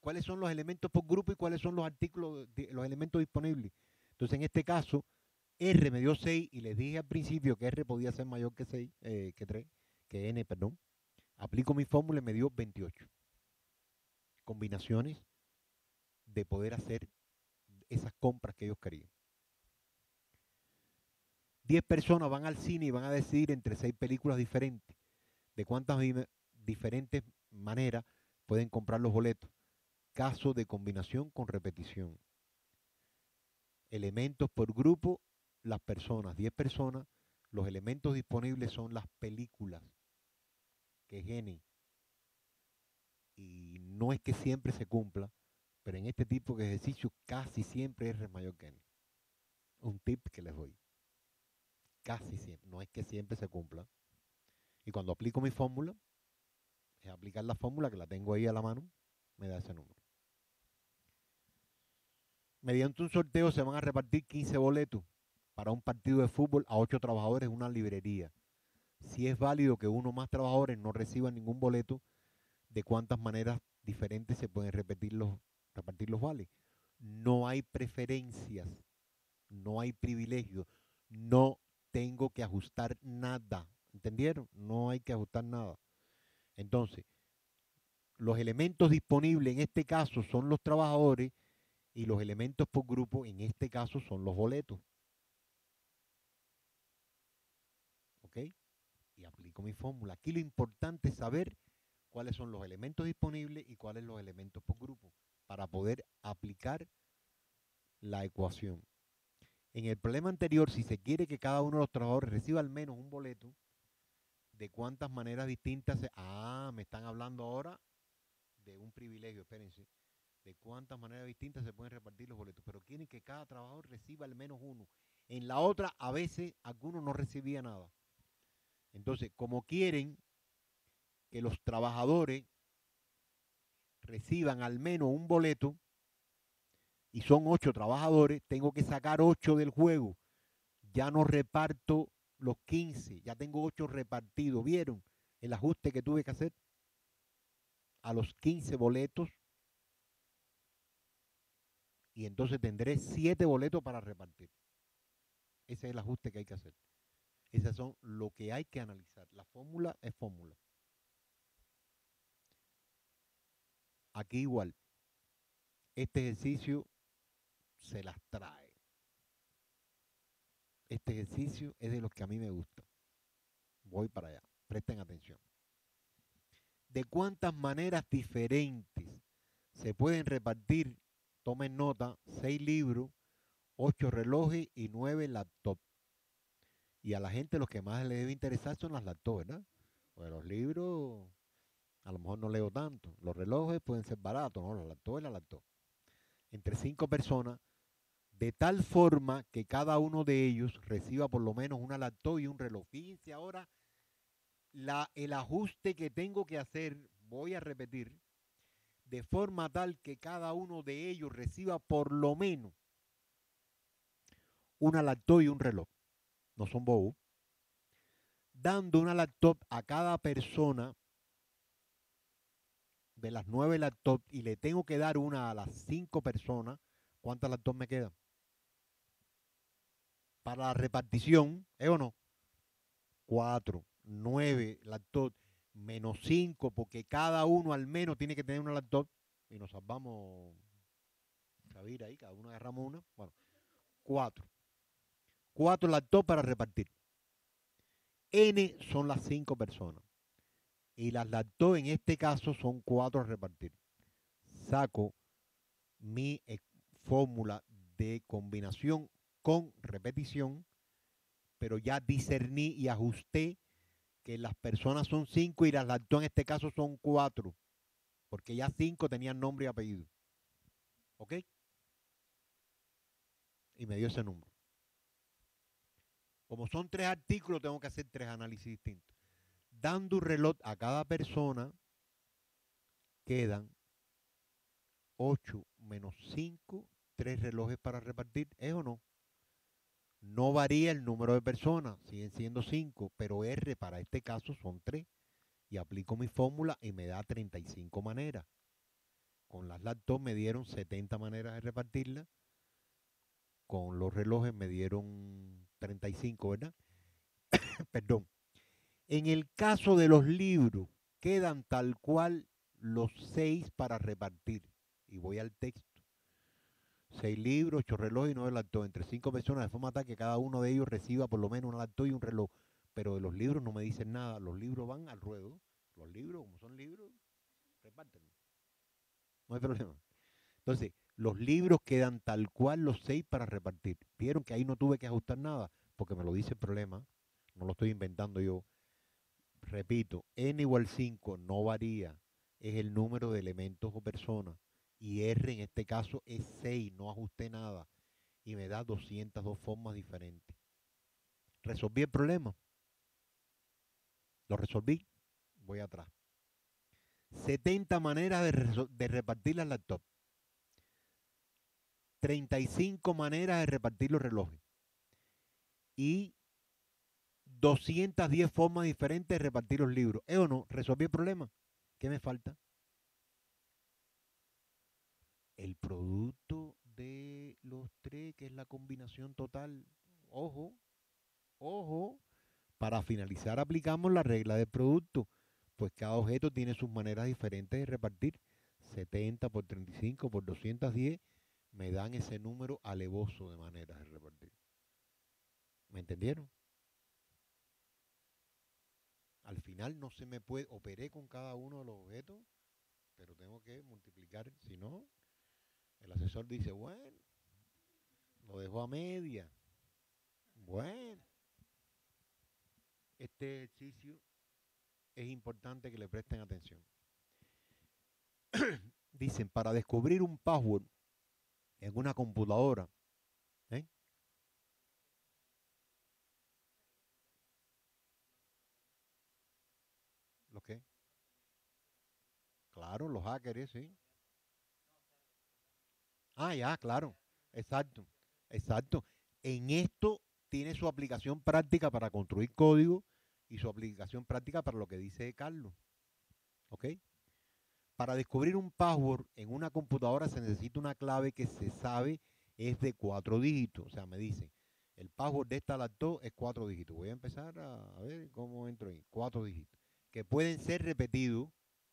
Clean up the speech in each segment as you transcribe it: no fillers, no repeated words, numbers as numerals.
cuáles son los elementos por grupo y cuáles son los artículos, los elementos disponibles. Entonces, en este caso, R me dio 6 y les dije al principio que R podía ser mayor que 6, que 3, que N, perdón. Aplico mi fórmula y me dio 28 combinaciones de poder hacer esas compras que ellos querían. 10 personas van al cine y van a decidir entre 6 películas diferentes. ¿De cuántas diferentes maneras pueden comprar los boletos? Caso de combinación con repetición. Elementos por grupo, las personas, 10 personas. Los elementos disponibles son las películas, que es N. Y no es que siempre se cumpla, pero en este tipo de ejercicio casi siempre R es mayor que N. Un tip que les doy. Casi siempre, no es que siempre se cumpla. Y cuando aplico mi fórmula, es aplicar la fórmula que la tengo ahí a la mano, me da ese número. Mediante un sorteo se van a repartir 15 boletos para un partido de fútbol a 8 trabajadores en una librería. Si es válido que uno o más trabajadores no reciban ningún boleto, ¿de cuántas maneras diferentes se pueden repartir los vales? No hay preferencias, no hay privilegios, no tengo que ajustar nada. ¿Entendieron? No hay que ajustar nada. Entonces, los elementos disponibles en este caso son los trabajadores y los elementos por grupo en este caso son los boletos. ¿Ok? Y aplico mi fórmula. Aquí lo importante es saber cuáles son los elementos disponibles y cuáles los elementos por grupo para poder aplicar la ecuación. En el problema anterior, si se quiere que cada uno de los trabajadores reciba al menos un boleto, ¿de cuántas maneras distintas me están hablando ahora de un privilegio, espérense. ¿De cuántas maneras distintas se pueden repartir los boletos? Pero quieren que cada trabajador reciba al menos uno. En la otra, a veces, algunos no recibían nada. Entonces, como quieren que los trabajadores reciban al menos un boleto, y son 8 trabajadores, tengo que sacar 8 del juego. Ya no reparto los 15, ya tengo 8 repartidos. ¿Vieron el ajuste que tuve que hacer? A los 15 boletos, y entonces tendré 7 boletos para repartir. Ese es el ajuste que hay que hacer. Esas son lo que hay que analizar. La fórmula es fórmula. Aquí igual, este ejercicio se las trae. Este ejercicio es de los que a mí me gusta. Voy para allá. Presten atención. ¿De cuántas maneras diferentes se pueden repartir? Tomen nota, 6 libros, 8 relojes y 9 laptops. Y a la gente lo que más le debe interesar son las laptops, ¿verdad? Pues los libros a lo mejor no leo tanto. Los relojes pueden ser baratos, ¿no? Los laptops y la laptop. Entre 5 personas, de tal forma que cada uno de ellos reciba por lo menos una laptop y un reloj. Fíjense ahora el ajuste que tengo que hacer, voy a repetir, de forma tal que cada uno de ellos reciba por lo menos una laptop y un reloj. No son bobos. Dando una laptop a cada persona de las 9 laptops y le tengo que dar una a las 5 personas, ¿cuántas laptops me quedan? Para la repartición, ¿es o no? 4, 9 laptops, menos 5, porque cada uno al menos tiene que tener una laptop y nos salvamos, Xavier ahí, cada uno agarramos una. Bueno, 4. 4 laptops para repartir. N son las 5 personas. Y las laptops en este caso son 4 a repartir. Saco mi fórmula de combinación con repetición, pero ya discerní y ajusté que las personas son 5 y las laptops en este caso son 4, porque ya 5 tenían nombre y apellido. ¿Ok? Y me dio ese número. Como son 3 artículos, tengo que hacer 3 análisis distintos. Dando un reloj a cada persona, quedan 8 menos 5, 3 relojes para repartir. ¿Es o no? No varía el número de personas, siguen siendo 5, pero R para este caso son 3. Y aplico mi fórmula y me da 35 maneras. Con las laptops me dieron 70 maneras de repartirla. Con los relojes me dieron 35, ¿verdad? Perdón. En el caso de los libros, quedan tal cual los 6 para repartir. Y voy al texto. 6 libros, 8 relojes y 9 laptops. Entre 5 personas, de forma tal que cada uno de ellos reciba por lo menos una laptop y un reloj. Pero de los libros no me dicen nada. Los libros van al ruedo. Los libros, como son libros, repártenlo. No hay problema. Entonces, los libros quedan tal cual los 6 para repartir. Vieron que ahí no tuve que ajustar nada, porque me lo dice el problema. No lo estoy inventando yo. Repito, n igual 5 no varía. Es el número de elementos o personas. Y R en este caso es 6. No ajusté nada. Y me da 202 formas diferentes. ¿Resolví el problema? ¿Lo resolví? Voy atrás. 70 maneras de repartir las laptops. 35 maneras de repartir los relojes. Y 210 formas diferentes de repartir los libros. ¿Es o no? ¿Resolví el problema? ¿Qué me falta? El producto de los tres, que es la combinación total. Ojo, ojo. Para finalizar, aplicamos la regla del producto. Pues cada objeto tiene sus maneras diferentes de repartir. 70 por 35 por 210 me dan ese número alevoso de maneras de repartir. ¿Me entendieron? Al final no se me puede, operé con cada uno de los objetos, pero tengo que multiplicar. Si no, el asesor dice, bueno, lo dejo a media. Bueno, este ejercicio es importante que le presten atención. Dicen, para descubrir un password en una computadora, ¿eh? ¿Lo qué? Claro, los hackers, sí. Ah, ya, claro. Exacto, exacto. En esto tiene su aplicación práctica para construir código y su aplicación práctica para lo que dice Carlos. ¿Ok? Para descubrir un password en una computadora se necesita una clave que se sabe es de 4 dígitos. O sea, me dicen, el password de esta laptop es 4 dígitos. Voy a empezar a ver cómo entro ahí. 4 dígitos. Que pueden ser repetidos.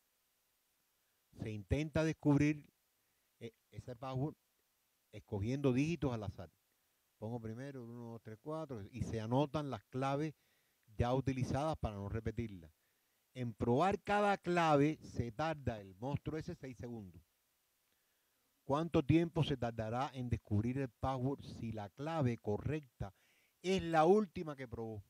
Se intenta descubrir ese password escogiendo dígitos al azar. Pongo primero 1, 2, 3, 4 y se anotan las claves ya utilizadas para no repetirlas. En probar cada clave se tarda el monstruo ese 6 segundos. ¿Cuánto tiempo se tardará en descubrir el password si la clave correcta es la última que probó?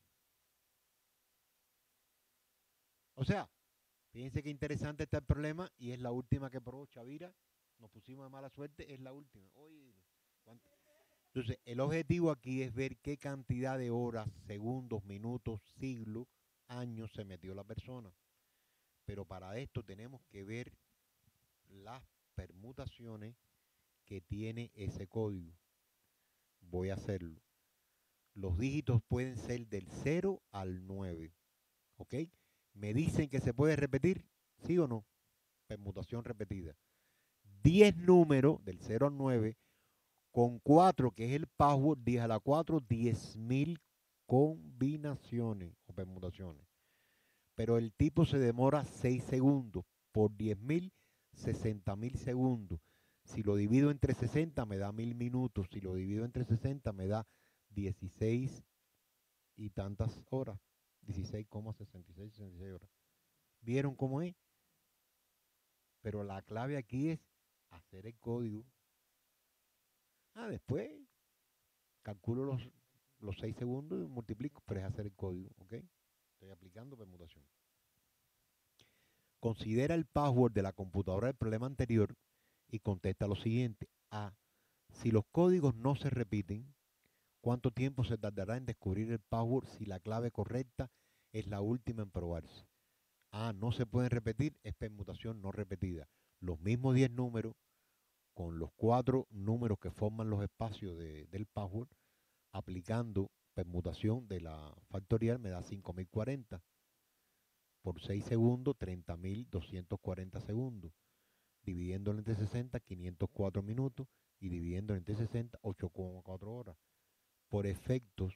O sea, fíjense qué interesante está el problema y es la última que probó Chavira. Nos pusimos de mala suerte, es la última. Oye, entonces, el objetivo aquí es ver qué cantidad de horas, segundos, minutos, siglos, años se metió la persona. Pero para esto tenemos que ver las permutaciones que tiene ese código. Voy a hacerlo. Los dígitos pueden ser del 0 al 9. ¿Ok? Me dicen que se puede repetir, ¿sí o no? Permutación repetida. 10 números del 0 al 9 con 4, que es el password, 10 a la 4, 10.000 combinaciones o permutaciones. Pero el tipo se demora 6 segundos. Por 10.000, 60.000 segundos. Si lo divido entre 60 me da 1.000 minutos. Si lo divido entre 60 me da 16 y tantas horas. 16,66 horas. ¿Vieron cómo es? Pero la clave aquí es hacer el código. Después calculo los 6 segundos y multiplico, pero es hacer el código, ¿ok? Estoy aplicando permutación. Considera el password de la computadora del problema anterior y contesta lo siguiente. A. Si los códigos no se repiten, ¿cuánto tiempo se tardará en descubrir el password si la clave correcta es la última en probarse? A. No se pueden repetir, es permutación no repetida. Los mismos 10 números con los 4 números que forman los espacios del password, aplicando permutación de la factorial me da 5.040 por 6 segundos, 30.240 segundos. dividiéndolo entre 60, 504 minutos, y dividiéndolo entre 60, 8,4 horas. Por efectos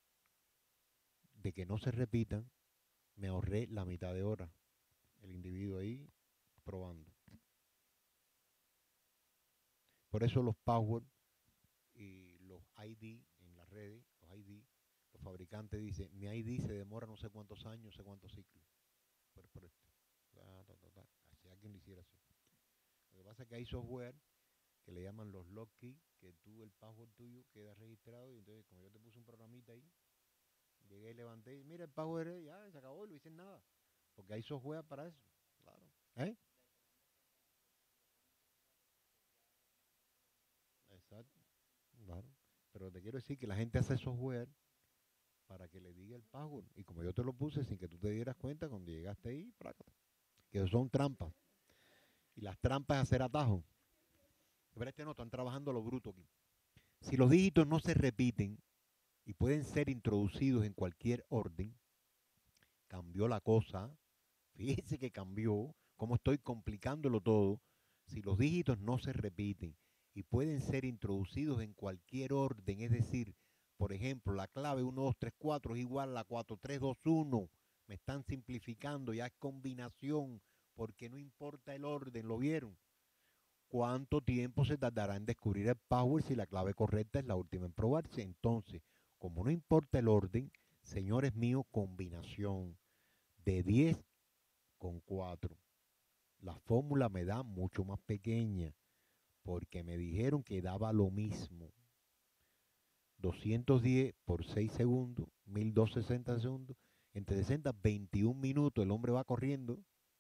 de que no se repitan, me ahorré la mitad de hora. El individuo ahí probando. Por eso los passwords y los ID en las redes, los fabricantes dicen, mi ID se demora no sé cuántos años, no sé cuántos ciclos. Por esto. Si alguien lo hiciera así. Lo que pasa es que hay software que le llaman los lock key, que tú, el password tuyo queda registrado, y entonces como yo te puse un programita ahí, llegué y levanté y mira el password, ya se acabó y lo hice en nada. Porque hay software para eso. Claro. ¿Eh? Exacto. Claro. Pero te quiero decir que la gente hace software para que le diga el password. Y como yo te lo puse sin que tú te dieras cuenta, cuando llegaste ahí, prácata, que son trampas. Y las trampas es hacer atajos. Pero no, están trabajando lo bruto aquí. Si los dígitos no se repiten y pueden ser introducidos en cualquier orden, cambió la cosa. Fíjense que cambió, cómo estoy complicándolo todo. Si los dígitos no se repiten y pueden ser introducidos en cualquier orden, es decir, por ejemplo, la clave 1, 2, 3, 4 es igual a la 4, 3, 2, 1. Me están simplificando, ya es combinación, porque no importa el orden, ¿lo vieron? ¿Cuánto tiempo se tardará en descubrir el password si la clave correcta es la última en probarse? Entonces, como no importa el orden, señores míos, combinación de 10 con 4. La fórmula me da mucho más pequeña porque me dijeron que daba lo mismo. 210 por 6 segundos, 1260 segundos, entre 60, 21 minutos. El hombre va corriendo.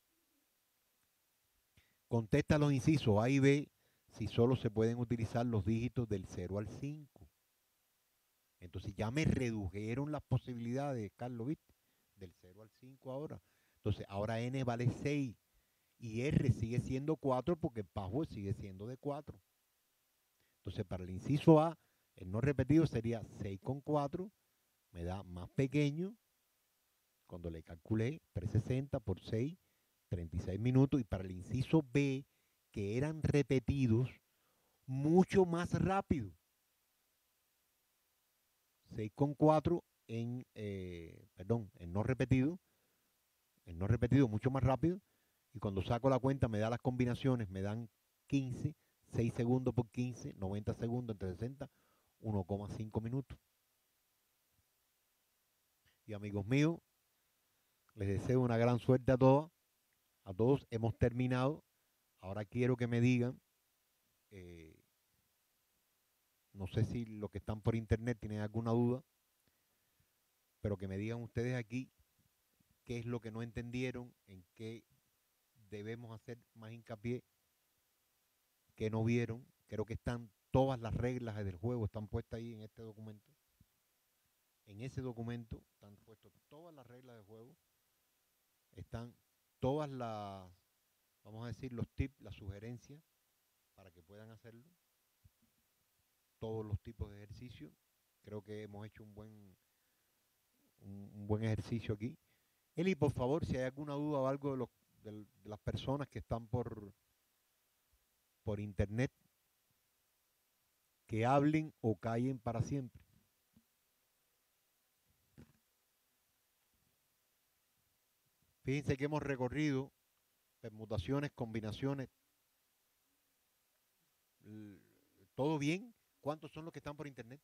Contesta los incisos A y B si solo se pueden utilizar los dígitos del 0 al 5. Entonces ya me redujeron las posibilidades, Carlos, ¿viste? Del 0 al 5 ahora. Entonces ahora N vale 6 y R sigue siendo 4 porque el password sigue siendo de 4. Entonces para el inciso A, el no repetido sería 6,4, me da más pequeño, cuando le calculé 360 por 6, 36 minutos. Y para el inciso B, que eran repetidos, mucho más rápido. 6,4 en no repetido mucho más rápido. Y cuando saco la cuenta me da las combinaciones, me dan 15, 6 segundos por 15, 90 segundos entre 60, 1,5 minutos. Y amigos míos, les deseo una gran suerte a todos. A todos hemos terminado. Ahora quiero que me digan, eh, no sé si los que están por internet tienen alguna duda, pero que me digan ustedes aquí qué es lo que no entendieron, en qué debemos hacer más hincapié, qué no vieron. Creo que están todas las reglas del juego, están puestas ahí en este documento. En ese documento están puestas todas las reglas del juego, están todas las, vamos a decir, los tips, las sugerencias para que puedan hacerlo, todos los tipos de ejercicios. Creo que hemos hecho un buen ejercicio aquí. Eli, por favor, si hay alguna duda o algo de las personas que están por internet, que hablen o callen para siempre. Fíjense que hemos recorrido permutaciones, combinaciones, todo bien. ¿Cuántos son los que están por internet?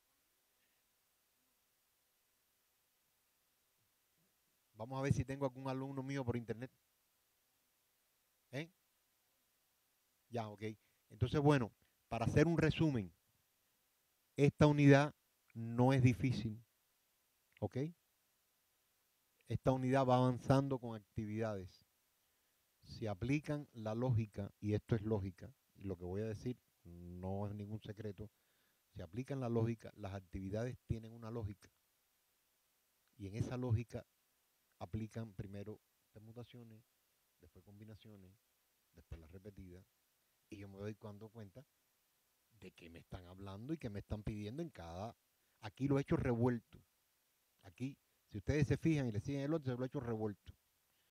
Vamos a ver si tengo algún alumno mío por internet. ¿Eh? Ya, ok. Entonces, bueno, para hacer un resumen, esta unidad no es difícil, ¿ok? Esta unidad va avanzando con actividades. Si aplican la lógica, y esto es lógica, y lo que voy a decir no es ningún secreto, si aplican la lógica, las actividades tienen una lógica, y en esa lógica aplican primero permutaciones, después combinaciones, después las repetidas, y yo me doy cuenta de qué me están hablando y qué me están pidiendo en cada. Aquí lo he hecho revuelto. Aquí, si ustedes se fijan y le siguen el otro, se lo he hecho revuelto.